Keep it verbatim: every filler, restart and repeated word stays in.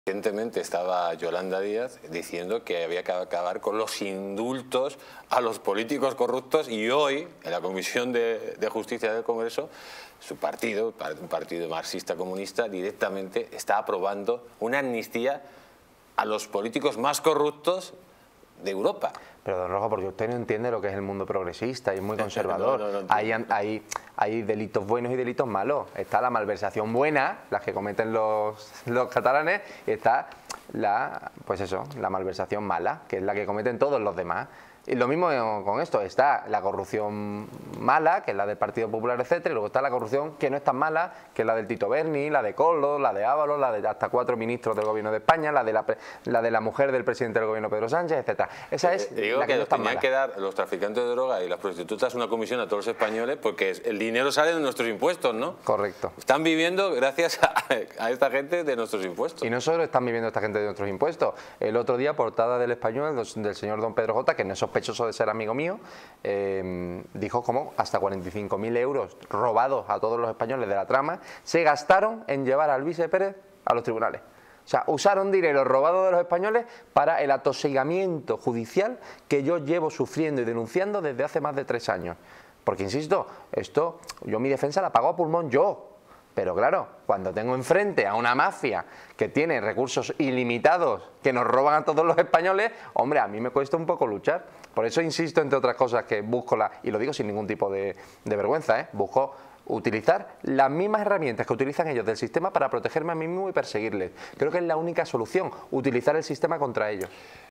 Recientemente estaba Yolanda Díaz diciendo que había que acabar con los indultos a los políticos corruptos y hoy, en la Comisión de, de Justicia del Congreso, su partido, un partido marxista comunista, directamente está aprobando una amnistía a los políticos más corruptos de Europa. Pero, don Rojo, porque usted no entiende lo que es el mundo progresista y es muy conservador. No, no, no hay, hay, hay delitos buenos y delitos malos. Está la malversación buena, las que cometen los, los catalanes, y está la, pues eso, la malversación mala, que es la que cometen todos los demás. Y lo mismo con esto, está la corrupción mala, que es la del Partido Popular, etcétera, y luego está la corrupción que no es tan mala, que es la del Tito Berni, la de Coldo, la de Ábalos, la de hasta cuatro ministros del Gobierno de España, la de la, la, de la mujer del presidente del Gobierno, Pedro Sánchez, etcétera. Esa es eh, digo la que, que no es tan tenían mala. que dar los traficantes de droga y las prostitutas una comisión a todos los españoles porque el dinero sale de nuestros impuestos, ¿no? Correcto. Están viviendo gracias a, a esta gente de nuestros impuestos. Y no solo están viviendo esta gente de nuestros impuestos. El otro día, portada del Español, del señor don Pedro J, que no es sospechoso de ser amigo mío, eh, dijo como hasta cuarenta y cinco mil euros robados a todos los españoles de la trama se gastaron en llevar a Alvise Pérez a los tribunales. O sea, usaron dinero robado de los españoles para el atosigamiento judicial que yo llevo sufriendo y denunciando desde hace más de tres años. Porque, insisto, esto, yo mi defensa la pago a pulmón yo. Pero claro, cuando tengo enfrente a una mafia que tiene recursos ilimitados que nos roban a todos los españoles, hombre, a mí me cuesta un poco luchar. Por eso insisto, entre otras cosas, que busco la, y lo digo sin ningún tipo de, de vergüenza, ¿eh? busco utilizar las mismas herramientas que utilizan ellos del sistema para protegerme a mí mismo y perseguirles. Creo que es la única solución, utilizar el sistema contra ellos.